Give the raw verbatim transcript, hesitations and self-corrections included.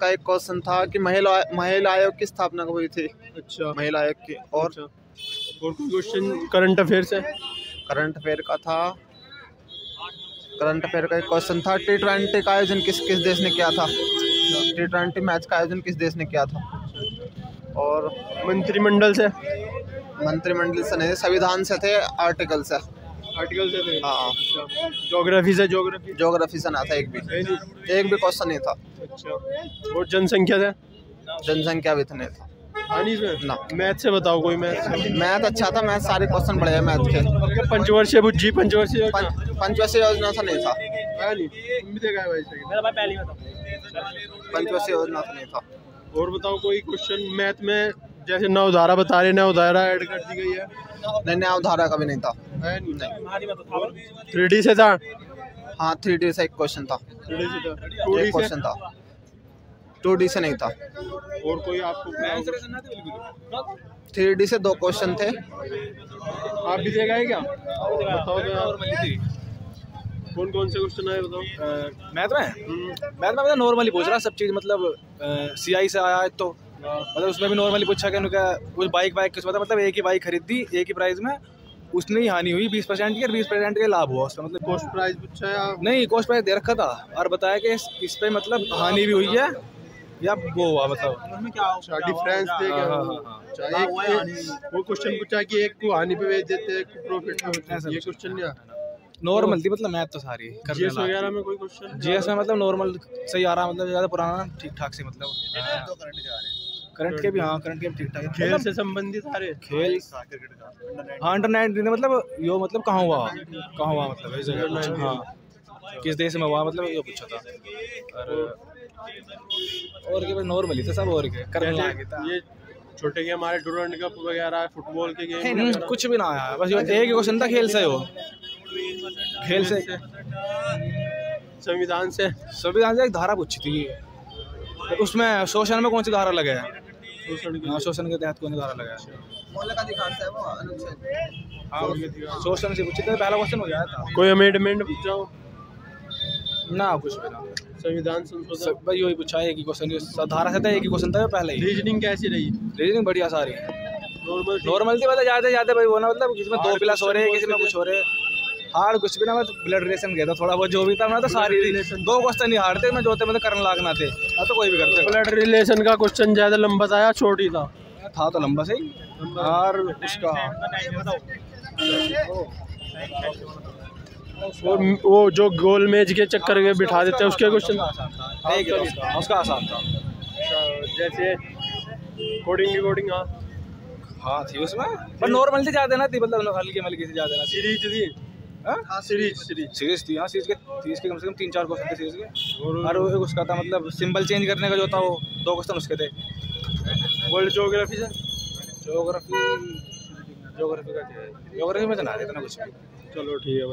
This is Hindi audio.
का एक क्वेश्चन था कि महिला महिला आयोग की स्थापना कब हुई थी। अच्छा, महिला आयोग की। और अच्छा। और कोई क्वेश्चन करंट अफेयर है? करंट अफेयर का था, करंट अफेयर का एक क्वेश्चन था, टी ट्वेंटी का आयोजन किस किस देश ने किया था। टी ट्वेंटी मैच का आयोजन किस देश ने किया था। और मंत्रिमंडल से? मंत्रिमंडल से नहीं, संविधान से थे, आर्टिकल से। आर्टिकल से थे। हाँ। ज्योग्राफी से? ज्योग्राफी ज्योग्राफी से ना था, एक भी एक भी क्वेश्चन नहीं था। अच्छा। और जनसंख्या से? जनसंख्या भी तो नहीं था। हानि से ना। मैथ से बताओ कोई मैथ। मैथ अच्छा था, मैथ सारे क्वेश्चन बढ़िया मैथ के। पंचवर्षीय बुज्जी पंचवर्षीय पंचवर्षीय योजना से नहीं था। पंचवर्षीय योजना से नहीं था। और बताओ कोई क्वेश्चन मैथ में, जैसे नवधारा बता रहे, नवधारा ऐड कर दी गई है। नहीं, नवधारा का भी नहीं था। थ्री डी से था? हाँ, थ्री डी से एक क्वेश्चन था। थ्री डी से था। टू डी क्वेश्चन था, टू डी से नहीं था। और कोई आपको? थ्री डी से दो क्वेश्चन थे। आप भी देगा है क्या? बताओ तो। कौन कौन से क्वेश्चन आए बताओ। मैथ में मैथ में नॉर्मली पूछ रहा सब चीज़, मतलब सी आई से आया है तो मतलब उसमें भी नॉर्मली पूछा कि उनका कुछ बाइक बाइक कुछ पता, मतलब एक ही बाइक खरीदी एक ही प्राइस में, उसने ही हानि हुई बीस परसेंट की और बीस परसेंट का लाभ हुआ उसमें। मतलब कॉस्ट प्राइस पूछा है? नहीं, कॉस्ट प्राइस दे रखा था और बताया कि इस, इस पे मतलब हानि भी हुई है या वो हुआ, मतलब डिफरेंस दे क्या। वो क्वेश्चन पूछा कि एक को हानि पे बेच देते हैं, एक को प्रॉफिट में। ये क्वेश्चन नहीं नॉर्मल थी, मतलब मैथ तो सारी जीएस वगैरह में कोई क्वेश्चन? जीएस में मतलब नॉर्मल सही आ रहा, मतलब ज़्यादा पुराना ठीक ठाक से, मतलब करंट के भी। हाँ, करंट के भी ठीक ठाक। खेल से संबंधित सारे खेल, हाँ, अंडर नाइनटीन मतलब यो मतलब कहाँ हुआ कहाँ हुआ मतलब इस जगह, हाँ किस देश में हुआ, मतलब ये पूछा था। और और के भाई नॉर्मली था सब। और के करने था ये छोटे के हमारे टूर्नामेंट कप वगैरह, फुटबॉल के गेम कुछ भी ना आया, बस एक ही क्वेश्चन था खेल से। वो खेल से, संविधान से? संविधान से एक धारा पूछी थी, उसमें शोषण में कौन सी धारा लगे है। हाँ, शोषण के तहत कौन सी धारा लगा है। हाँ, शोषण से पूछी थी, पहला क्वेश्चन हो गया था। कोई अमेंडमेंट पूछा ना? कुछ भी ना, संविधान संशोधन भाई यही पूछा है, एक ही क्वेश्चन धारा से था, एक ही क्वेश्चन था पहले ही। रीजनिंग कैसी रही? रीजनिंग बढ़िया सारी नॉर्मल नॉर्मल थी, मतलब जाते जाते भाई वो ना, मतलब किसी में दो प्लस हो रहे हैं, किसी में कुछ हो रहे हैं। हार्ड कुछ भी ना, मैं ब्लड रिलेशन गया था थोड़ा बहुत, जो भी था मैं तो सारी रिलेशन दो क्वेश्चन नहीं हार्ड थे, मैं जो थे मतलब करने लागना थे ना, तो कोई भी करते। ब्लड रिलेशन का क्वेश्चन ज्यादा लंबा था या छोटी था? था तो लंबा सही। और उसका वो वो जो गोल मेज के चक्कर में बिठा देते हैं उसके क्वेश्चन उसका आसान था। जैसे कोडिंग कोडिंग हाँ हाँ थी उसमें, पर नॉर्मल थी ज्यादा ना थी, मतलब हल्की मल्की से ज्यादा ना। सीरीज थी? हाँ, सीरीज सीरीज सीरीज थी। हाँ, सीरीज के सीरीज के कम से कम तीन चार क्वेश्चन थे सीरीज के। और वो उसका था मतलब सिंबल चेंज करने का जो था, वो दो क्वेश्चन उसके थे। वर्ल्ड ज्योग्राफी से? ज्योग्राफी ज्योग्राफी का ज्योग्राफी में तो ना देता ना कुछ भी। चलो ठीक है।